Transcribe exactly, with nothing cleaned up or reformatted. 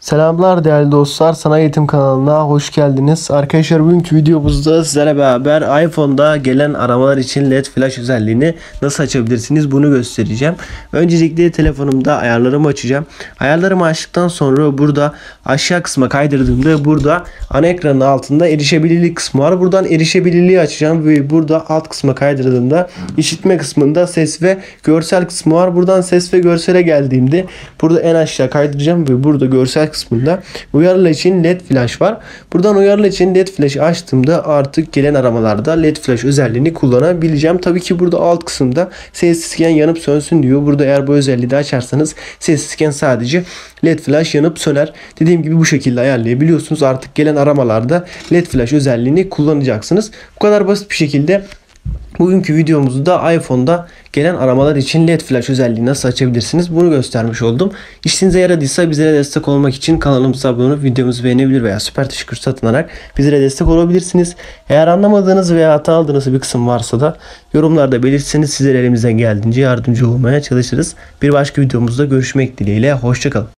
Selamlar değerli dostlar, Sana Eğitim kanalına hoş geldiniz. Arkadaşlar bugünkü videomuzda sizlere beraber iPhone'da gelen aramalar için L E D flash özelliğini nasıl açabilirsiniz bunu göstereceğim. Öncelikle telefonumda ayarlarımı açacağım. Ayarlarımı açtıktan sonra burada aşağı kısma kaydırdığımda burada ana ekranın altında erişebilirlik kısmı var. Buradan erişebilirliği açacağım ve burada alt kısma kaydırdığımda işitme kısmında ses ve görsel kısmı var. Buradan ses ve görsele geldiğimde burada en aşağı kaydıracağım ve burada görsel kısmında uyarılar için L E D flash var. Buradan uyarılar için L E D flash açtığımda artık gelen aramalarda L E D flash özelliğini kullanabileceğim. Tabii ki burada alt kısımda sessizken yanıp sönsün diyor. Burada eğer bu özelliği de açarsanız sessizken sadece L E D flash yanıp söner. Dediğim gibi bu şekilde ayarlayabiliyorsunuz. Artık gelen aramalarda L E D flash özelliğini kullanacaksınız. Bu kadar basit bir şekilde bugünkü videomuzda iPhone'da gelen aramalar için L E D flash özelliği nasıl açabilirsiniz bunu göstermiş oldum. İşinize yaradıysa bizlere destek olmak için kanalımıza abone olup videomuzu beğenebilir veya süper teşekkür satın alarak bizlere destek olabilirsiniz. Eğer anlamadığınız veya hata aldığınız bir kısım varsa da yorumlarda belirtirseniz sizlere elimizden geldiğince yardımcı olmaya çalışırız. Bir başka videomuzda görüşmek dileğiyle. Hoşçakalın.